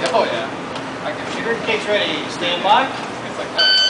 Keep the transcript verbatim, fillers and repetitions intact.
Oh yeah. I can Sugar cake's ready. Stand by. It's like that.